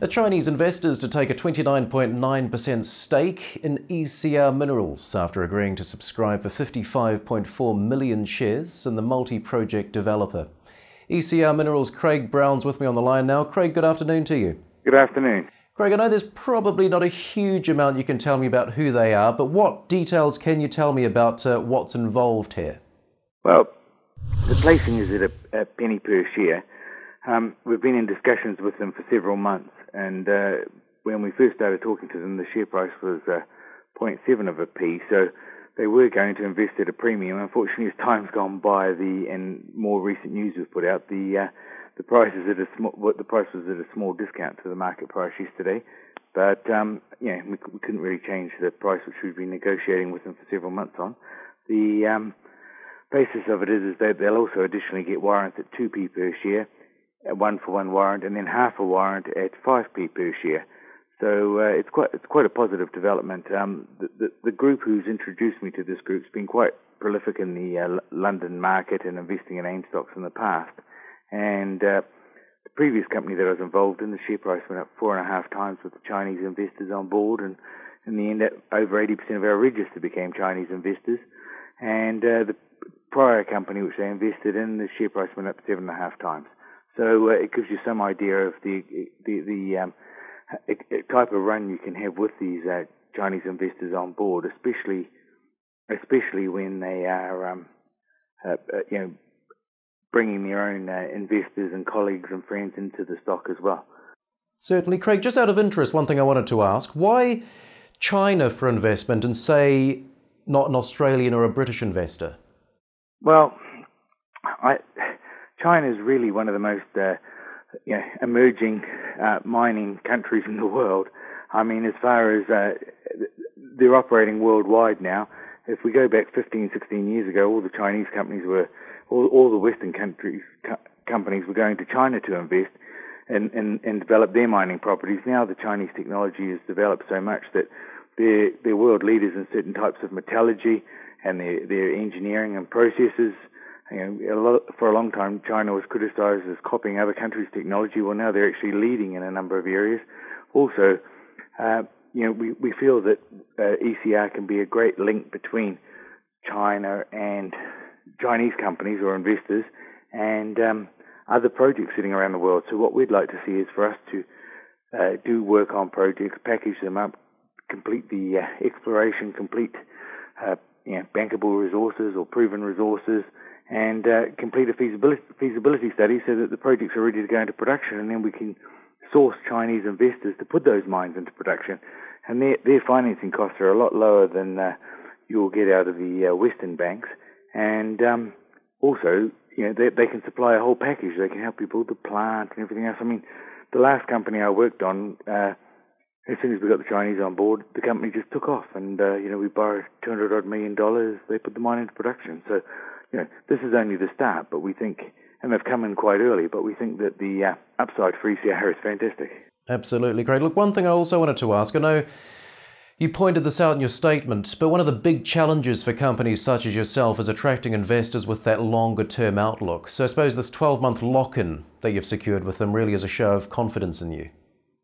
Chinese investors to take a 29.9% stake in ECR Minerals after agreeing to subscribe for 55.4 million shares in the multi-project developer. ECR Minerals' Craig Brown's with me on the line now. Craig, good afternoon to you. Good afternoon. Craig, I know there's probably not a huge amount you can tell me about who they are, but what details can you tell me about what's involved here? Well, the placing is at a penny per share. We've been in discussions with them for several months, and when we first started talking to them, the share price was 0.7 of a p, so they were going to invest at a premium. Unfortunately, as time's gone by, and more recent news was put out, the price is at the price was at a small discount to the market price yesterday. But we couldn't really change the price, which we've been negotiating with them for several months on. The basis of it is that they'll also additionally get warrants at 2p per share, a 1-for-1 warrant, and then half a warrant at 5p per share. So it's quite a positive development. The group who's introduced me to this group's been quite prolific in the London market and investing in AIM stocks in the past. And the previous company that I was involved in, the share price went up 4.5 times with the Chinese investors on board, and in the end, over 80% of our register became Chinese investors. And the prior company which they invested in, the share price went up 7.5 times. So it gives you some idea of the type of run you can have with these Chinese investors on board, especially when they are bringing their own investors and colleagues and friends into the stock as well. Certainly. Craig, just out of interest, one thing I wanted to ask, why China for investment and say not an Australian or a British investor? Well, China is really one of the most emerging mining countries in the world. I mean, as far as they're operating worldwide now, if we go back 15, 16 years ago, all the Chinese companies were, all the Western companies were going to China to invest and develop their mining properties. Now the Chinese technology has developed so much that they're world leaders in certain types of metallurgy and their engineering and processes. For a long time, China was criticized as copying other countries' technology. Well, now they're actually leading in a number of areas. Also, we feel that ECR can be a great link between China and Chinese companies or investors and other projects sitting around the world. So what we'd like to see is for us to do work on projects, package them up, complete the exploration, complete bankable resources or proven resources, and complete a feasibility study so that the projects are ready to go into production, and then we can source Chinese investors to put those mines into production. And their financing costs are a lot lower than you'll get out of the Western banks. And also, they can supply a whole package. They can help you build the plant and everything else. I mean, the last company I worked on, as soon as we got the Chinese on board, the company just took off, and we borrowed $200 million. They put the mine into production. So, this is only the start, but we think, and they've come in quite early, but we think that the upside for ECR is fantastic. Absolutely, Craig. Look, one thing I also wanted to ask, I know you pointed this out in your statement, but one of the big challenges for companies such as yourself is attracting investors with that longer-term outlook. So I suppose this 12-month lock-in that you've secured with them really is a show of confidence in you.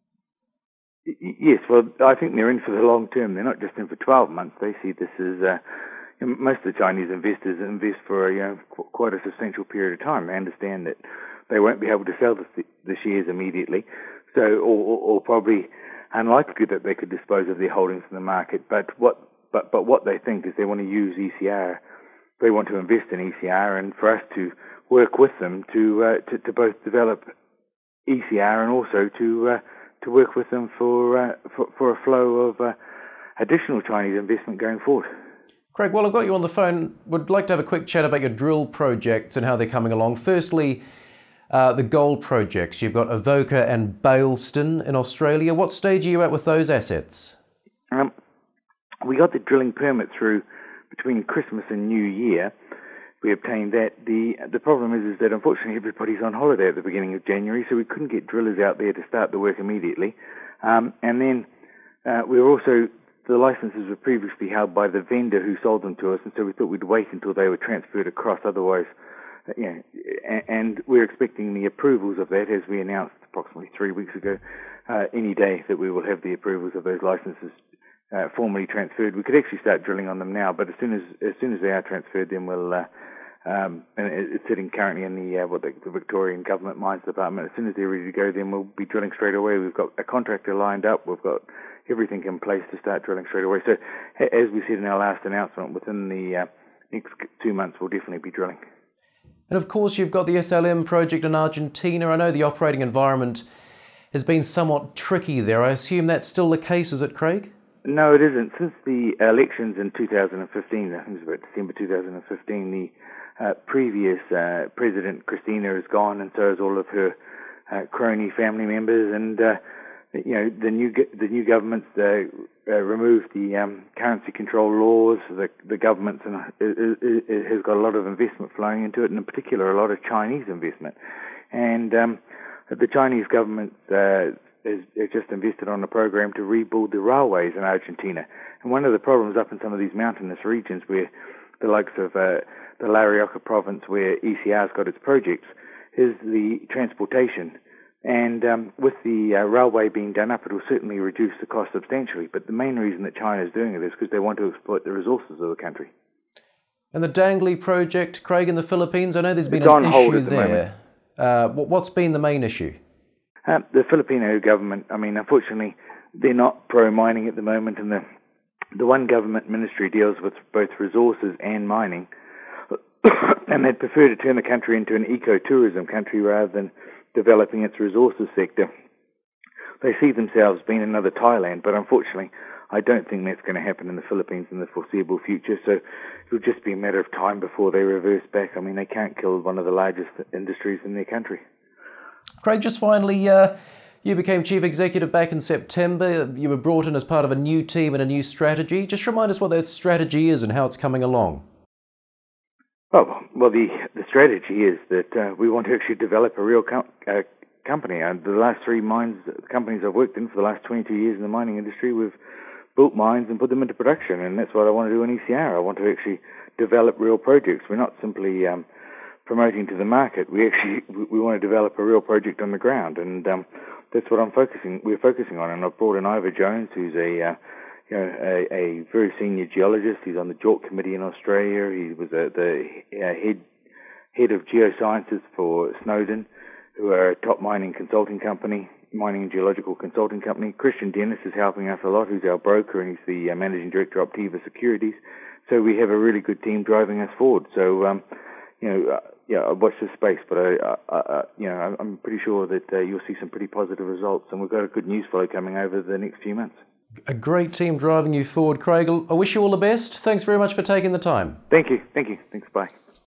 Yes, well, I think they're in for the long term. They're not just in for 12 months. They see this as most of the Chinese investors invest for quite a substantial period of time. They understand that they won't be able to sell the shares immediately, so or probably unlikely that they could dispose of their holdings in the market. But what they think is they want to use ECR. They want to invest in ECR, and for us to work with them to both develop ECR and also to work with them for a flow of additional Chinese investment going forward. Craig, while I've got you on the phone, would like to have a quick chat about your drill projects and how they're coming along. Firstly, the gold projects. You've got Avoca and Bailston in Australia. What stage are you at with those assets? We got the drilling permit through between Christmas and New Year. We obtained that. The problem is that unfortunately everybody's on holiday at the beginning of January, so we couldn't get drillers out there to start the work immediately. And then we were also, the licenses were previously held by the vendor who sold them to us, and so we thought we'd wait until they were transferred across. Otherwise, and we're expecting the approvals of that, as we announced approximately 3 weeks ago. Any day that we will have the approvals of those licenses formally transferred. We could actually start drilling on them now, but as soon as they are transferred, then we'll. And it's sitting currently in the Victorian Government Mines Department. As soon as they're ready to go, then we'll be drilling straight away. We've got a contractor lined up. We've got everything in place to start drilling straight away. So, as we said in our last announcement, within the next 2 months, we'll definitely be drilling. And of course, you've got the SLM project in Argentina. I know the operating environment has been somewhat tricky there. I assume that's still the case, is it, Craig? No, it isn't. Since the elections in 2015, I think it was about December 2015, the previous President Christina is gone, and so is all of her crony family members, and the new government's removed the currency control laws. The government has got a lot of investment flowing into it, and in particular a lot of Chinese investment. And the Chinese government has just invested on a program to rebuild the railways in Argentina. And one of the problems up in some of these mountainous regions, where the likes of the Larioca province, where ECR's got its projects, is the transportation. And with the railway being done up, it will certainly reduce the cost substantially. But the main reason that China is doing it is because they want to exploit the resources of the country. And the Dangli project, Craig, in the Philippines, I know there's been an issue there. What's been the main issue? The Filipino government, unfortunately, they're not pro-mining at the moment, and the one government ministry deals with both resources and mining, and they'd prefer to turn the country into an ecotourism country rather than developing its resources sector. They see themselves being another Thailand, but unfortunately, I don't think that's going to happen in the Philippines in the foreseeable future, so it'll just be a matter of time before they reverse back. They can't kill one of the largest industries in their country. Craig, just finally, you became Chief Executive back in September. You were brought in as part of a new team and a new strategy. Just remind us what that strategy is and how it's coming along. Well, the strategy is that we want to actually develop a real company. The last three companies I've worked in for the last 22 years in the mining industry, we've built mines and put them into production, and that's what I want to do in ECR. I want to actually develop real projects. We're not simply promoting to the market. We want to develop a real project on the ground, and that's what we're focusing on. And I've brought in Ivor Jones, who's a very senior geologist. He's on the JORC committee in Australia. He was the head of geosciences for Snowden, who are a top mining and geological consulting company. Christian Dennis is helping us a lot, who's our broker, and he's the managing director of Optiva Securities. So we have a really good team driving us forward. So watch this space, but I'm pretty sure that you'll see some pretty positive results, and we've got a good news flow coming over the next few months. A great team driving you forward, Craig. I wish you all the best. Thanks very much for taking the time. Thank you. Thanks, bye.